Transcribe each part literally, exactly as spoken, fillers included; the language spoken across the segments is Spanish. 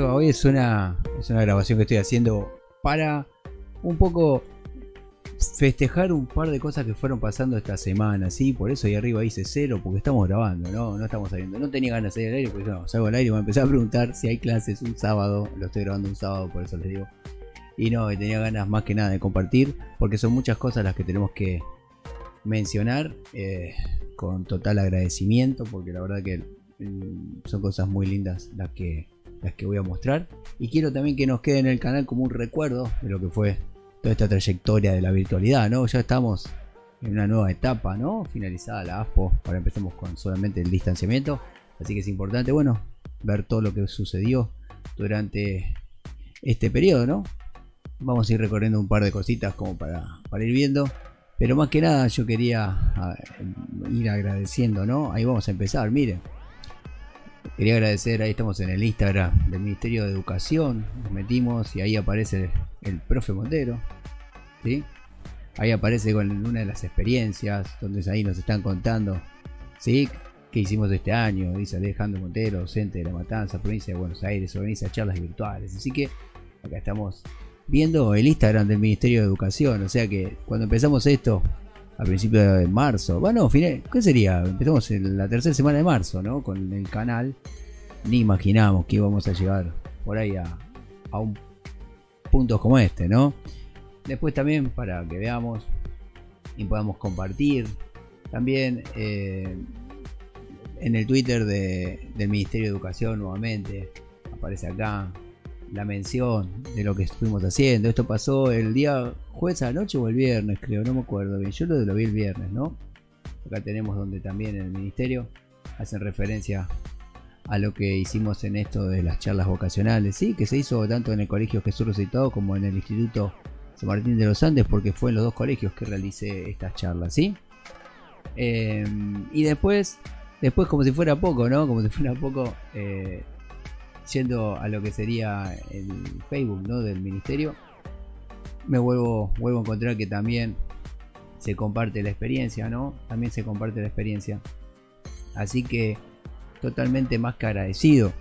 arriba. Hoy es una, es una grabación que estoy haciendo para un poco festejar un par de cosas que fueron pasando esta semana, ¿sí? Por eso ahí arriba dice cero, porque estamos grabando, ¿no? No estamos saliendo. No tenía ganas de salir al aire, porque no, salgo al aire y me empecé a preguntar si hay clases un sábado. Lo estoy grabando un sábado, por eso les digo. Y no, tenía ganas más que nada de compartir, porque son muchas cosas las que tenemos que mencionar eh, con total agradecimiento, porque la verdad que mm, son cosas muy lindas las que, las que voy a mostrar. Y quiero también que nos quede en el canal como un recuerdo de lo que fue toda esta trayectoria de la virtualidad, ¿no? Ya estamos en una nueva etapa, ¿no? Finalizada la ASPO, ahora empecemos con solamente el distanciamiento, así que es importante, bueno, ver todo lo que sucedió durante este periodo, ¿no? Vamos a ir recorriendo un par de cositas como para, para ir viendo, pero más que nada yo quería a, ir agradeciendo, ¿no? Ahí vamos a empezar, miren. Quería agradecer, ahí estamos en el Instagram del Ministerio de Educación, nos metimos y ahí aparece el profe Montero, ¿sí? Ahí aparece con una de las experiencias, donde ahí nos están contando, ¿sí? ¿Qué hicimos este año? Dice Alejandro Montero, docente de La Matanza, provincia de Buenos Aires, organiza charlas virtuales. Así que acá estamos viendo el Instagram del Ministerio de Educación, o sea que cuando empezamos esto, a principios de marzo, bueno, final, ¿qué sería? Empezamos en la tercera semana de marzo, ¿no? Con el canal, ni imaginamos que íbamos a llegar por ahí a, a un puntos como este, ¿no? Después también para que veamos y podamos compartir también eh, en el Twitter de, del Ministerio de Educación nuevamente aparece acá la mención de lo que estuvimos haciendo. Esto pasó el día jueves a la noche o el viernes, creo, no me acuerdo bien. Yo lo, lo vi el viernes, ¿no? Acá tenemos donde también en el ministerio hacen referencia a lo que hicimos en esto de las charlas vocacionales, sí, que se hizo tanto en el Colegio Jesús Resucitado como en el Instituto San Martín de los Andes, porque fue en los dos colegios que realicé estas charlas, ¿sí? Eh, y después, después como si fuera poco, ¿no? Como si fuera poco, eh, yendo a lo que sería el Facebook, ¿no? Del ministerio, me vuelvo, vuelvo a encontrar que también se comparte la experiencia, ¿no? También se comparte la experiencia. Así que totalmente más que agradecido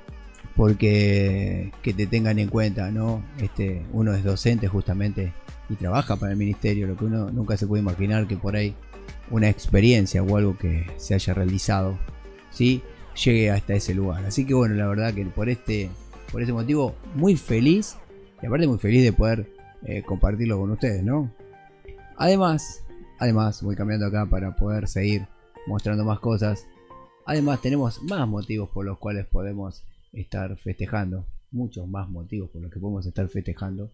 porque que te tengan en cuenta, ¿no? Este, uno es docente justamente y trabaja para el ministerio, lo que uno nunca se puede imaginar que por ahí una experiencia o algo que se haya realizado, ¿sí? Llegue hasta ese lugar. Así que bueno, la verdad que por este por ese motivo muy feliz, y aparte muy feliz de poder eh, compartirlo con ustedes, ¿no? Además, además voy cambiando acá para poder seguir mostrando más cosas. Además tenemos más motivos por los cuales podemos estar festejando, muchos más motivos por los que podemos estar festejando,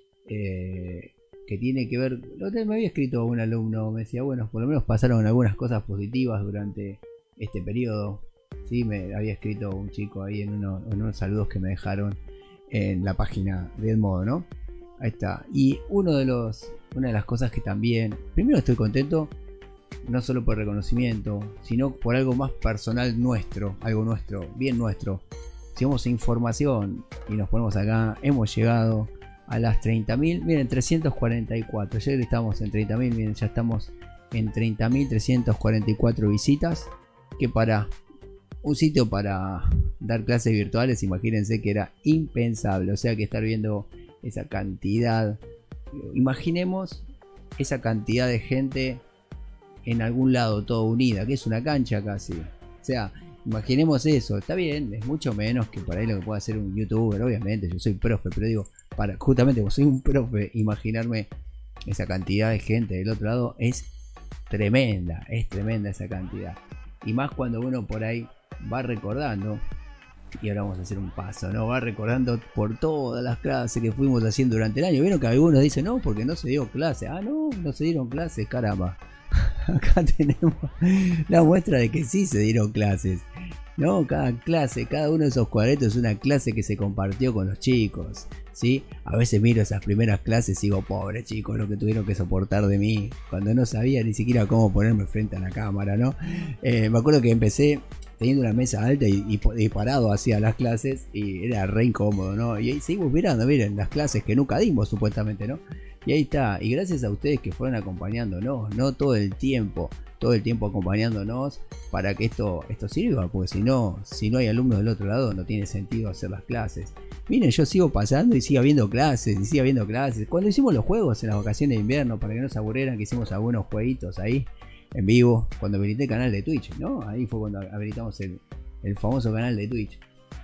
eh, que tiene que ver, lo que me había escrito un alumno, me decía, bueno, por lo menos pasaron algunas cosas positivas durante este periodo. Sí, me había escrito un chico ahí en, uno, en unos saludos que me dejaron en la página de Edmodo, ¿no? Ahí está. Y uno de los, una de las cosas que también, primero estoy contento, no solo por reconocimiento, sino por algo más personal nuestro, algo nuestro, bien nuestro. Si vamos a información y nos ponemos acá, hemos llegado a las treinta mil, miren, trescientos cuarenta y cuatro. Ayer estábamos en treinta mil, miren, ya estamos en treinta mil trescientos cuarenta y cuatro visitas, que para un sitio para dar clases virtuales, imagínense que era impensable. O sea que estar viendo esa cantidad, imaginemos esa cantidad de gente en algún lado, toda unida, que es una cancha casi. O sea, imaginemos eso, está bien, es mucho menos que por ahí lo que puede hacer un youtuber, obviamente, yo soy profe, pero digo, para, justamente como soy un profe, imaginarme esa cantidad de gente del otro lado es tremenda, es tremenda esa cantidad. Y más cuando uno por ahí va recordando, y ahora vamos a hacer un paso, ¿no? Va recordando por todas las clases que fuimos haciendo durante el año. Vieron que algunos dicen, no, porque no se dio clase. Ah, no, no se dieron clases, caramba. Acá tenemos la muestra de que sí se dieron clases, ¿no? Cada clase, cada uno de esos cuadretos es una clase que se compartió con los chicos, ¿sí? A veces miro esas primeras clases y digo, pobre chicos, lo que tuvieron que soportar de mí, cuando no sabía ni siquiera cómo ponerme frente a la cámara, ¿no? Eh, me acuerdo que empecé teniendo una mesa alta y, y, y parado hacia las clases y era re incómodo, ¿no? Y ahí seguimos mirando, miren, las clases que nunca dimos supuestamente, ¿no? Y ahí está, y gracias a ustedes que fueron acompañándonos, no todo el tiempo, todo el tiempo acompañándonos para que esto, esto sirva, porque si no, si no hay alumnos del otro lado no tiene sentido hacer las clases. miren, yo sigo pasando y sigo habiendo clases, y sigue habiendo clases. Cuando hicimos los juegos en las vacaciones de invierno, para que no se aburrieran, que hicimos algunos jueguitos ahí, en vivo, cuando habilité el canal de Twitch, ¿no? Ahí fue cuando habilitamos el, el famoso canal de Twitch.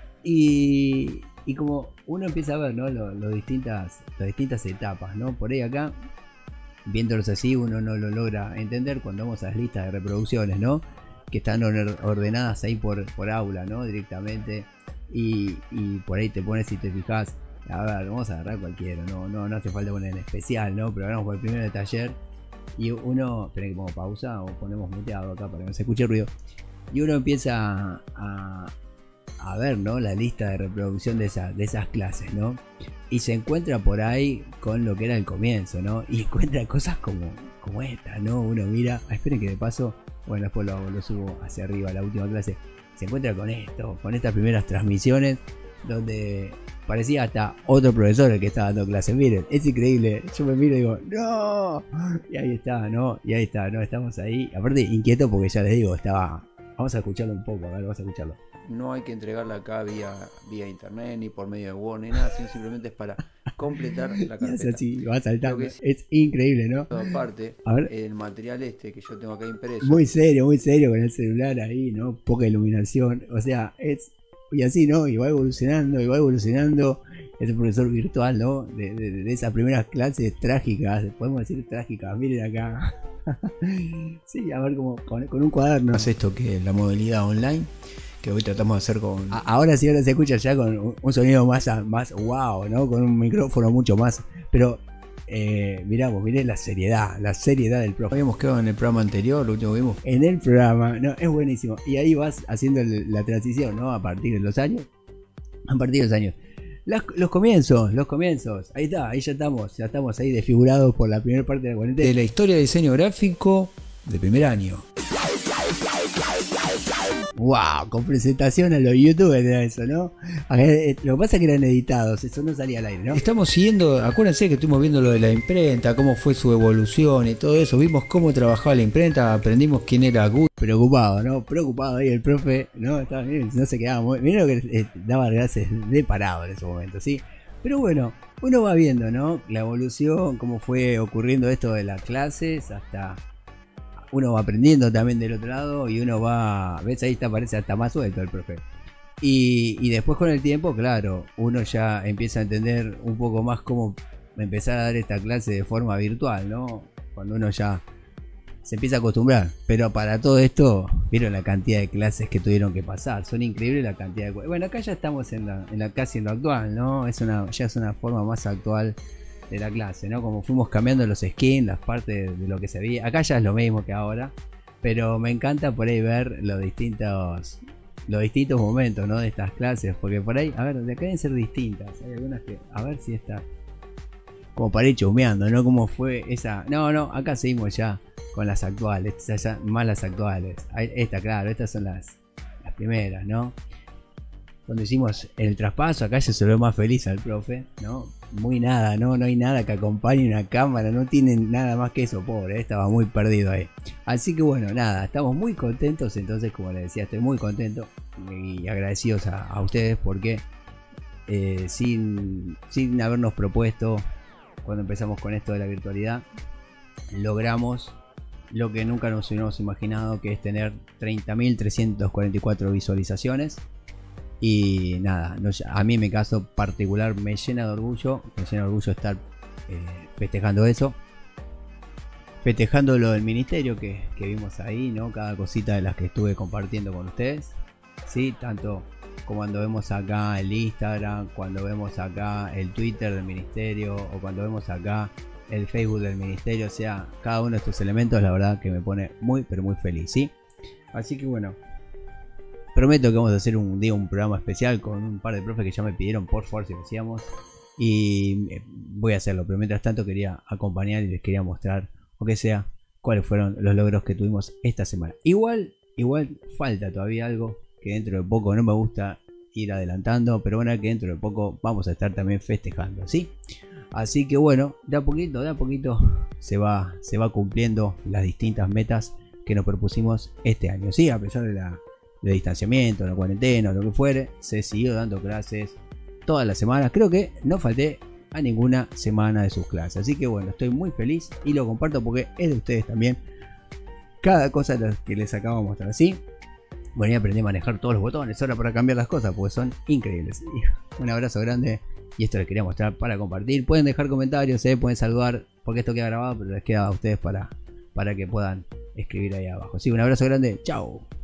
Y, y como uno empieza a ver, ¿no? Lo, lo distintas, las distintas etapas, ¿no? Por ahí acá, viéndolos así, uno no lo logra entender cuando vamos a las listas de reproducciones, ¿no? Que están ordenadas ahí por, por aula, ¿no? Directamente. Y, y por ahí te pones y te fijas, a ver, vamos a agarrar cualquiera, no, no, no hace falta poner en especial, ¿no? Pero agarramos por el primero de taller. Y uno, esperen que pongo pausa o ponemos muteado acá para que no se escuche el ruido. Y uno empieza a, a ver, ¿no? La lista de reproducción de, esa, de esas clases, ¿no? Y se encuentra por ahí con lo que era el comienzo, ¿no? Y encuentra cosas como, como esta, ¿no? Uno mira, ah, esperen que de paso, bueno, después lo, lo subo hacia arriba, la última clase. Se encuentra con esto, con estas primeras transmisiones, donde parecía hasta otro profesor el que estaba dando clases. Miren, es increíble. Yo me miro y digo, ¡no! Y ahí está, ¿no? Y ahí está, ¿no? Estamos ahí. Aparte, inquieto porque ya les digo, estaba... Vamos a escucharlo un poco, a ver, vamos a escucharlo. No hay que entregarla acá vía, vía internet, ni por medio de Word, ni nada, sino simplemente es para completar la carpeta. Es así, va saltando. Es, es increíble, ¿no? Aparte, a ver. El material este que yo tengo acá impreso. Muy serio, muy serio con el celular ahí, ¿no? Poca iluminación. O sea, es... Y así, ¿no? Y va evolucionando, y va evolucionando. Ese profesor virtual, ¿no? De, de, de esas primeras clases trágicas, podemos decir trágicas, miren acá. Sí, a ver cómo con, con un cuaderno. Más esto que la modalidad online, que hoy tratamos de hacer con... A, ahora sí, ahora se escucha ya con un, un sonido más, más wow, ¿no? Con un micrófono mucho más... Pero... Eh, miramos, miré la seriedad, la seriedad del profe. Habíamos quedado en el programa anterior, lo último que vimos. En el programa, no, es buenísimo. Y ahí vas haciendo el, la transición, ¿no? A partir de los años. A partir de los años. Las, los comienzos, los comienzos. Ahí está, ahí ya estamos, ya estamos ahí desfigurados por la primera parte de la cuarentena. De la historia de diseño gráfico de primer año. Wow, con presentación a los youtubers era eso, ¿no? Lo que pasa es que eran editados, eso no salía al aire, ¿no? Estamos siguiendo, acuérdense que estuvimos viendo lo de la imprenta, cómo fue su evolución y todo eso, vimos cómo trabajaba la imprenta, aprendimos quién era Gut. Preocupado, ¿no? Preocupado ahí el profe, ¿no? Estaba bien, no se quedaba muy... Mirá lo que eh, daba clases de parado en ese momento, ¿sí? Pero bueno, uno va viendo, ¿no? La evolución, cómo fue ocurriendo esto de las clases hasta... Uno va aprendiendo también del otro lado y uno va, ves ahí está, parece hasta más suelto el profe. Y, y después con el tiempo, claro, uno ya empieza a entender un poco más cómo empezar a dar esta clase de forma virtual, ¿no? Cuando uno ya se empieza a acostumbrar. Pero para todo esto, vieron la cantidad de clases que tuvieron que pasar. Son increíbles la cantidad de... Bueno, acá ya estamos en la, en la casi en lo actual, ¿no? Es una, ya es una forma más actual de la clase, ¿no? Como fuimos cambiando los skins, las partes de lo que se veía. Acá ya es lo mismo que ahora, pero me encanta por ahí ver los distintos los distintos momentos, ¿no? De estas clases, porque por ahí, a ver, de acá deben ser distintas. Hay algunas que, a ver si esta, como para ir chusmeando, ¿no? Cómo fue esa. No, no, acá seguimos ya con las actuales, estas ya más las actuales. Esta, claro, estas son las, las primeras, ¿no? Cuando hicimos el traspaso, acá ya se ve más feliz al profe, ¿no? Muy nada, ¿no? No hay nada que acompañe una cámara, no tienen nada más que eso, pobre, ¿eh? Estaba muy perdido ahí. Así que bueno, nada, estamos muy contentos, entonces como les decía, estoy muy contento y agradecidos a, a ustedes porque eh, sin, sin habernos propuesto, cuando empezamos con esto de la virtualidad, logramos lo que nunca nos hubiéramos imaginado, que es tener treinta mil trescientas cuarenta y cuatro visualizaciones. Y nada, no, a mí en mi caso particular me llena de orgullo, me llena de orgullo estar eh, festejando eso, festejando lo del ministerio que, que vimos ahí, ¿no? Cada cosita de las que estuve compartiendo con ustedes, ¿sí? Tanto como cuando vemos acá el Instagram, cuando vemos acá el Twitter del ministerio o cuando vemos acá el Facebook del ministerio, o sea, cada uno de estos elementos la verdad que me pone muy pero muy feliz, ¿sí? Así que bueno, prometo que vamos a hacer un día un programa especial con un par de profes que ya me pidieron por favor si lo hacíamos. Y voy a hacerlo, pero mientras tanto quería acompañar y les quería mostrar, o que sea, cuáles fueron los logros que tuvimos esta semana. Igual, igual falta todavía algo que dentro de poco, no me gusta ir adelantando, pero bueno, que dentro de poco vamos a estar también festejando, ¿sí? Así que bueno, de a poquito, de a poquito se va, se va cumpliendo las distintas metas que nos propusimos este año, ¿sí? A pesar de la de distanciamiento, la cuarentena, lo que fuere, se siguió dando clases todas las semanas. Creo que no falté a ninguna semana de sus clases. Así que bueno, estoy muy feliz y lo comparto porque es de ustedes también. Cada cosa que les acabo de mostrar así. Bueno, y aprendí a manejar todos los botones ahora para cambiar las cosas porque son increíbles. Un abrazo grande y esto les quería mostrar para compartir. Pueden dejar comentarios, ¿eh? Pueden saludar porque esto queda grabado, pero les queda a ustedes para, para que puedan escribir ahí abajo. Sí, un abrazo grande. Chao.